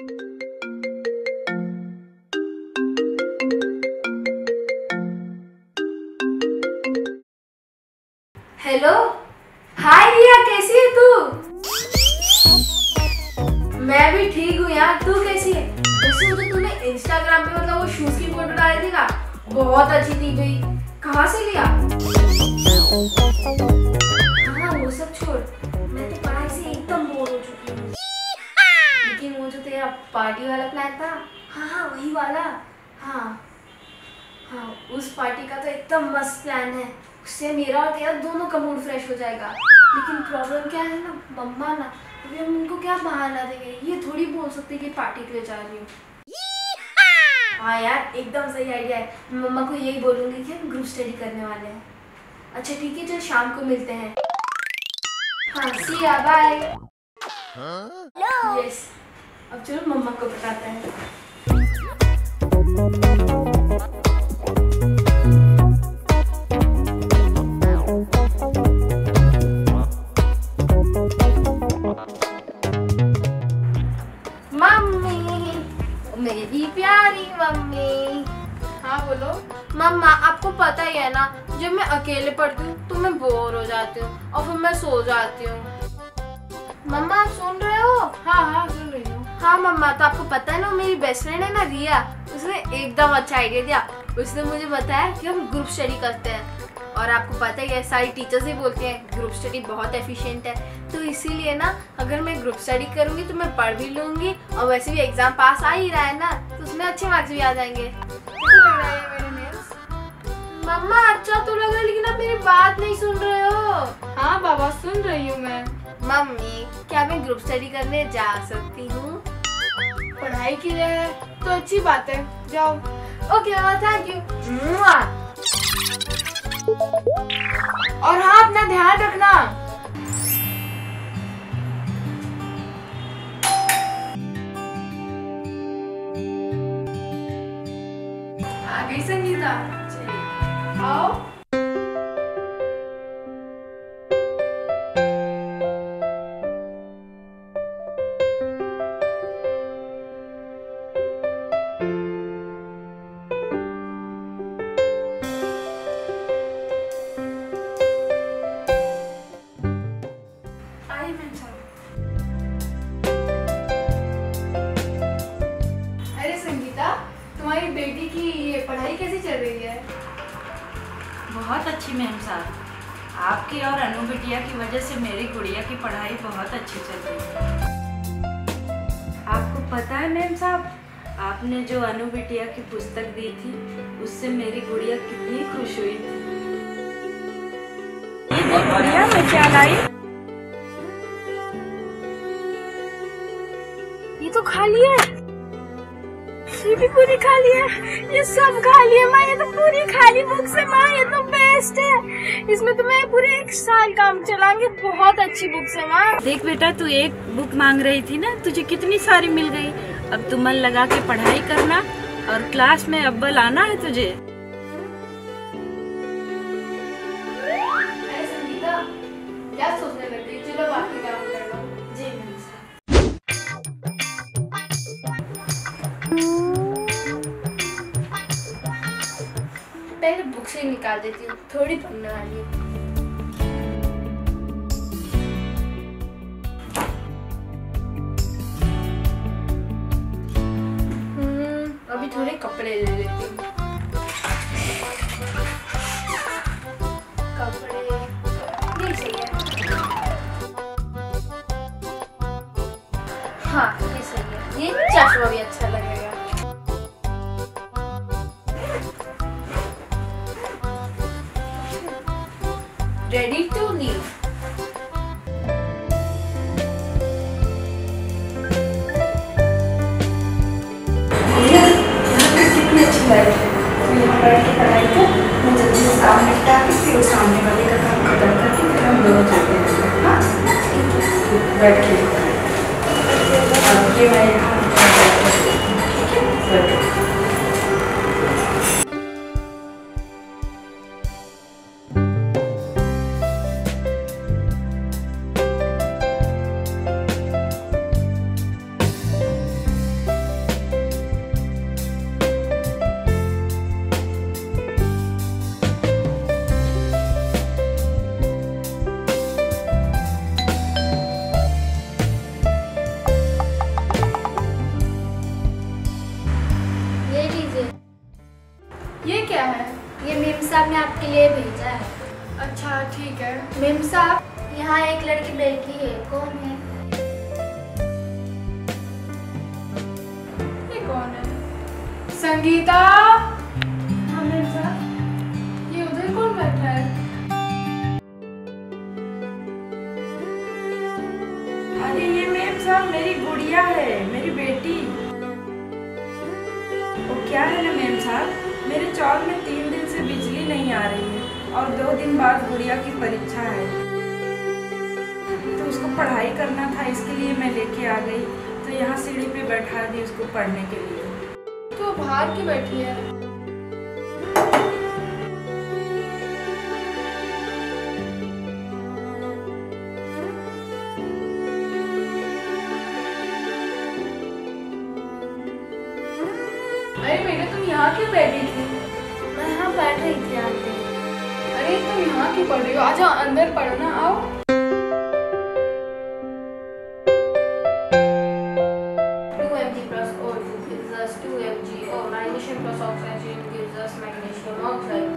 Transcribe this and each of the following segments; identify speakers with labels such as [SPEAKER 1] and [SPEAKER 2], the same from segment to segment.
[SPEAKER 1] Hello, हाय रिया, कैसी है तू? मैं भी ठीक हूँ यार, तू कैसी है? वैसे वो जो तूने इंस्टाग्राम पे मतलब वो शूज की फोटो डाली थी ना, बहुत अच्छी थी भाई। कहाँ से लिया? हाँ वो सब छोड़, मैं तो पढ़ाई से एकदम बोर हो चुकी हूँ। लेकिन वो जो तेरा पार्टी वाला प्लान था, हाँ हाँ वही वाला, हाँ हाँ उस पार्टी का तो एकदम मस्त प्लान है। उससे मेरा और तेरा दोनों का मूड फ्रेश हो जाएगा। लेकिन प्रॉब्लम क्या है ना, मम्मा ना, अभी हम उनको क्या बहाना देंगे? ये थोड़ी बोल सकते कि पार्टी के लिए जा रही हूँ। हाँ यार एकदम सही आइडिया है। मैं मम्मा को यही बोलूँगी कि हम ग्रुप स्टडी करने वाले हैं। अच्छा ठीक है, चल शाम को मिलते हैं। हाँ सी या बाय। यस, अब चलो मम्मा को बताते हैं। मेरी प्यारी मम्मी। हाँ बोलो। मम्मा आपको पता ही है ना, जब मैं अकेले पढ़ती हूँ तो मैं बोर हो जाती हूँ और फिर मैं सो जाती हूँ। मम्मा आप सुन रहे हो? हाँ हाँ सुन रही हूँ। हाँ मम्मा, तो आपको पता है ना मेरी बेस्ट फ्रेंड है ना रिया, उसने एकदम अच्छा आइडिया दिया। उसने मुझे बताया कि हम ग्रुप स्टडी करते हैं। और आपको पता ही है सारी टीचर्स ही बोलते हैं ग्रुप स्टडी बहुत एफिशिएंट है। तो इसीलिए ना अगर मैं ग्रुप स्टडी करूँगी तो मैं पढ़ भी लूँगी और वैसे भी एग्जाम पास आ ही रहा है ना, तो उसमें अच्छे मार्क्स भी आ जाएंगे। कैसे लग रहा है मेरे नेल्स? मम्मा अच्छा तो लग रहा है, लेकिन आप मेरी बात नहीं सुन रहे हो। हाँ बाबा सुन रही हूँ मैं। मम्मी क्या मैं ग्रुप स्टडी करने जा सकती हूँ? पढ़ाई के लिए तो अच्छी बात है, जाओ। ओके मामा, थैंक यू। और हाँ अपना ध्यान रखना। आ गई संगीता, आओ। तुम्हारी बेटी की ये पढ़ाई कैसी चल रही है?
[SPEAKER 2] बहुत अच्छी मैम साहब, आपकी और अनु बिटिया की वजह से मेरी गुड़िया की पढ़ाई बहुत अच्छी चल रही है। आपको पता है मैम साहब, आपने जो अनु बिटिया की पुस्तक दी थी उससे मेरी गुड़िया कितनी खुश हुई थी। ये गुड़िया मैं क्या लाई?
[SPEAKER 1] ये तो खाली है। ये भी पूरी खाली है, ये सब खाली है माँ। ये तो पूरी खाली बुक्स है माँ, ये तो बेस्ट है। इसमें तो मैं पूरे 1 साल काम चलाऊंगी। बहुत अच्छी बुक्स है माँ।
[SPEAKER 2] देख बेटा, तू एक बुक मांग रही थी ना, तुझे कितनी सारी मिल गई। अब तू मन लगा के पढ़ाई करना और क्लास में अव्वल आना है तुझे।
[SPEAKER 1] अरे संगीता, क्या सोचने लग गई? चलो बाकी काम कर लो। जी मैम। पहले बुक से निकाल देती हूँ, थोड़ी पढ़ने वाली हूँ। अभी थोड़े कपड़े ले लेती हूँ। कपड़े नहीं चाहिए। हाँ ये सही है, ये चश्मा भी अच्छा लगेगा। Ready to leave. कितनी अच्छी लाइफ है। यहाँ बैठ के पढ़ाई कर, मैं जल्दी से काम निपटा के फिर उस सामने वाले का काम खत्म करके फिर हम दोनों चलते हैं। हाँ बैठ के ये मैं यहाँ ठीक है, बैठ।
[SPEAKER 3] साहब ने आपके लिए भेजा है।
[SPEAKER 1] अच्छा ठीक है।
[SPEAKER 3] मेम साहब, यहाँ एक लड़की बैठी है, कौन है?
[SPEAKER 1] ये कौन है? संगीता।
[SPEAKER 3] हाँ मेम साहब।
[SPEAKER 1] ये उधर कौन बैठा है?
[SPEAKER 2] अरे ये मेम साहब मेरी गुड़िया है, मेरी बेटी। वो क्या है ना मेम साहब, मेरे चौक में 3 दिन से बिजली नहीं आ रही है और 2 दिन बाद गुड़िया की परीक्षा है, तो उसको पढ़ाई करना था, इसके लिए मैं लेके आ गई। तो यहाँ सीढ़ी पे बैठा दी उसको पढ़ने के लिए।
[SPEAKER 1] तो बाहर क्यों बैठी है? अरे बेटा तुम यहाँ क्यों बैठी थी?
[SPEAKER 3] मैं यहाँ पढ़ रही थी आंटी।
[SPEAKER 1] अरे तुम यहाँ क्यों पढ़ रही हो? आजा अंदर पढ़ो ना, आओ। 2Mg plus O2 gives us 2FgO. Magnesium plus oxygen gives us magnesium oxide.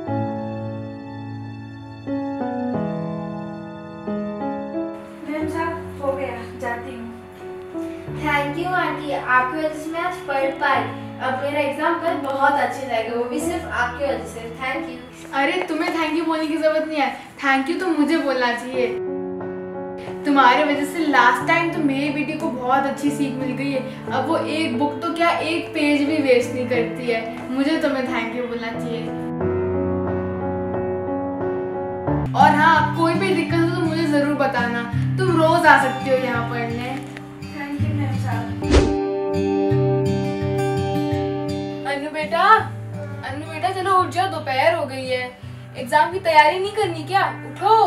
[SPEAKER 2] Ma'am साहब हो गया, जाती हूँ।
[SPEAKER 3] थैंक यू आंटी, आपकी वजह से मैं आज पढ़ पाई। अब मेरा एग्जाम कल बहुत अच्छे जाएगा, वो भी सिर्फ आपकी वजह से। Thank you.
[SPEAKER 1] अरे तुम्हें थैंक यू बोलने की जरूरत नहीं है, थैंक यू तो मुझे बोलना चाहिए। तुम्हारे वजह से लास्ट टाइम तो मेरी बेटी को बहुत अच्छी सीख मिल गई है। अब वो एक बुक तो क्या, एक पेज भी वेस्ट नहीं करती है। मुझे तुम्हें थैंक यू बोलना चाहिए। और हाँ, कोई भी दिक्कत हो तो मुझे जरूर बताना। तुम रोज आ सकती हो यहाँ पढ़ने।
[SPEAKER 2] थैंक यू मेम साहब।
[SPEAKER 1] अनु बेटा चलो उठ जाओ, दोपहर हो गई है। एग्जाम की तैयारी नहीं करनी क्या? उठो।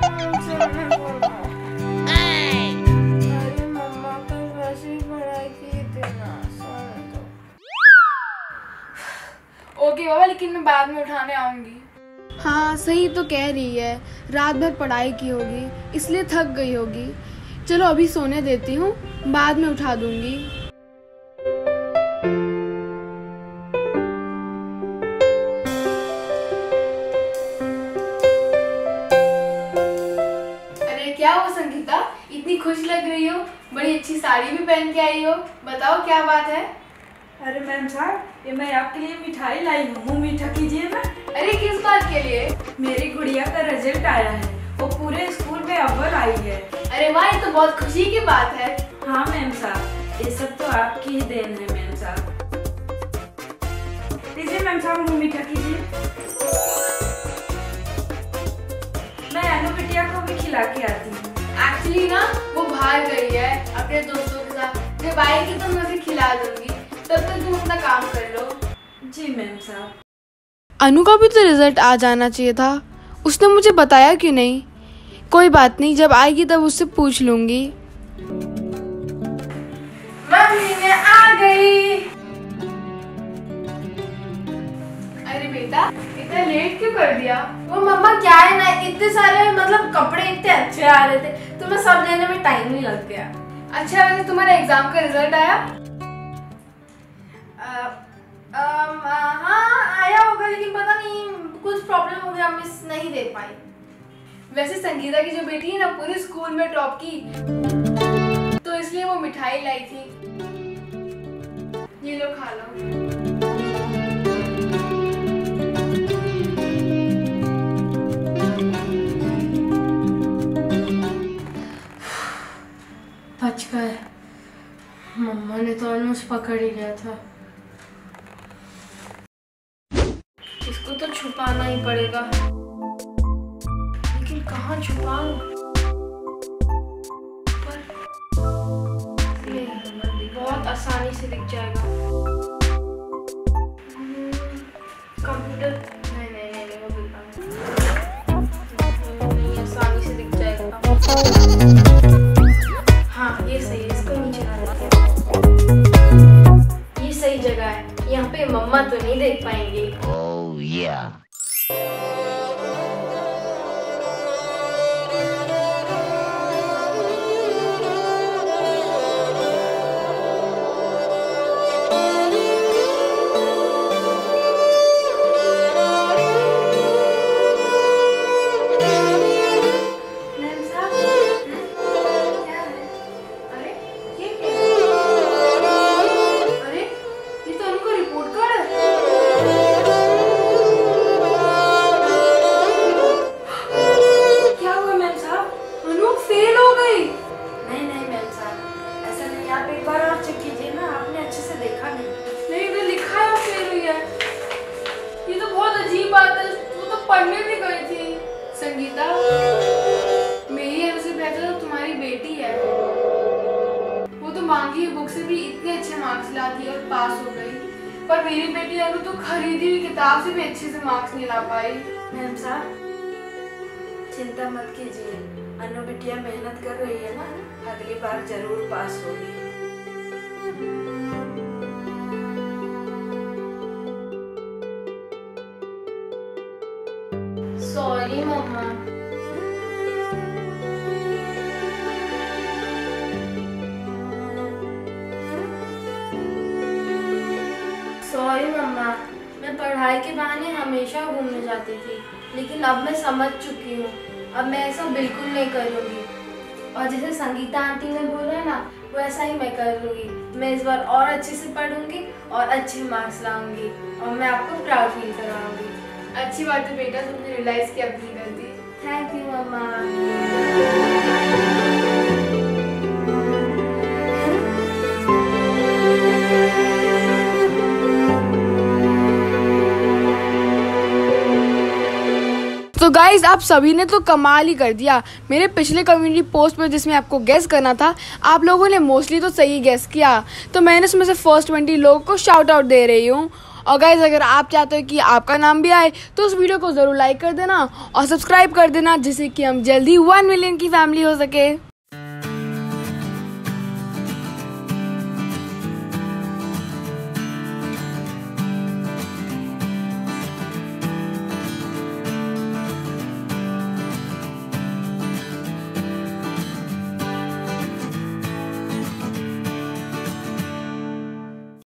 [SPEAKER 1] अरे मम्मा कल वैसे ही पढ़ाई की थी ना, ओके बाबा, लेकिन मैं बाद में उठाने आऊंगी। हाँ सही तो कह रही है, रात भर पढ़ाई की होगी इसलिए थक गई होगी। चलो अभी सोने देती हूँ, बाद में उठा दूंगी। क्या हो संगीता, इतनी खुश लग रही हो? बड़ी अच्छी साड़ी भी पहन के आई हो, बताओ क्या बात है?
[SPEAKER 2] अरे मैम साहब, ये मैं आपके लिए मिठाई लाई हूँ, मुँह मीठा कीजिए ना।
[SPEAKER 1] अरे किस बात के लिए?
[SPEAKER 2] मेरी गुड़िया का रिजल्ट आया है, वो पूरे स्कूल में अव्वल आई है।
[SPEAKER 1] अरे वाह, ये तो बहुत खुशी की बात है।
[SPEAKER 2] हाँ मैम साहब, ये सब तो आपकी ही देन है मैम साहब। लीजिए मैम साहब, मुँह मीठा कीजिए। मैं अनु बिटिया को भी खिला के आती हूँ।
[SPEAKER 1] एक्चुअली ना वो बाहर गई है अपने दोस्तों के साथ, जब आएगी तो मैं उसे खिला दूंगी, तब तक तुम अपना काम कर लो।
[SPEAKER 2] जी मैम साहब।
[SPEAKER 1] अनु का भी तो रिजल्ट आ जाना चाहिए था, उसने मुझे बताया क्यों नहीं? कोई बात नहीं, जब आएगी तब उससे पूछ लूंगी। मम्मी मैं आ गई। अरे बेटा इतना लेट क्यों कर दिया?
[SPEAKER 3] वो मम्मा क्या है ना, इतने सारे मतलब कपड़े इतने अच्छे आ रहे थे तो मैं सब लेने में टाइम नहीं लग गया।
[SPEAKER 1] अच्छा वैसे तुम्हारे एग्जाम का रिजल्ट आया?
[SPEAKER 3] हाँ आया होगा, लेकिन पता नहीं कुछ प्रॉब्लम हो गया, मिस नहीं दे पाई।
[SPEAKER 1] वैसे संगीता की जो बेटी है ना, पूरे स्कूल में टॉप की, तो इसलिए वो मिठाई लाई थी। ये लो खा लो। बच गए, मम्मा ने तो ऑलमोस्ट पकड़ ही लिया था। इसको तो छुपाना ही पड़ेगा, लेकिन कहाँ छुपाऊं? पर बहुत आसानी से दिख जाएगा। कंप्यूटर नहीं नहीं नहीं नहीं, वो बिल्कुल नहीं, आसानी से दिख जाएगा। हाँ ये सही है, इसको नीचे ला देते हैं। ये सही जगह है, यहाँ पे मम्मा तो नहीं देख पाएंगे।
[SPEAKER 4] Oh yeah.
[SPEAKER 1] मार्क्स लाती और पास हो गई, पर मेरी बेटी अनु तो खरीदी हुई किताब से भी अच्छे से मार्क्स नहीं ला पाई।
[SPEAKER 2] मैम साहब चिंता मत कीजिए, अनु बिटिया मेहनत कर रही है ना, अगली बार जरूर पास होगी।
[SPEAKER 1] सॉरी मम्मा। सॉरी मम्मा, मैं पढ़ाई के बहाने हमेशा घूमने जाती थी, लेकिन अब मैं समझ चुकी हूँ, अब मैं ऐसा बिल्कुल नहीं करूँगी। और जैसे संगीता आंटी ने बोला ना, वैसा ही मैं करूँगी। मैं इस बार और अच्छे से पढ़ूंगी और अच्छे मार्क्स लाऊंगी और मैं आपको प्राउड फील कराऊंगी। अच्छी बात है बेटा, तुमने रियलाइज किया अपनी गलती। थैंक यू मम्मा।
[SPEAKER 4] तो गाइज आप सभी ने तो कमाल ही कर दिया। मेरे पिछले कम्युनिटी पोस्ट पे जिसमें आपको गेस करना था, आप लोगों ने मोस्टली तो सही गेस किया, तो मैंने उसमें से फर्स्ट 20 लोगों को शाउट आउट दे रही हूँ। और गाइज अगर आप चाहते हो कि आपका नाम भी आए तो उस वीडियो को ज़रूर लाइक कर देना और सब्सक्राइब कर देना, जिससे कि हम जल्दी 1 मिलियन की फैमिली हो सके।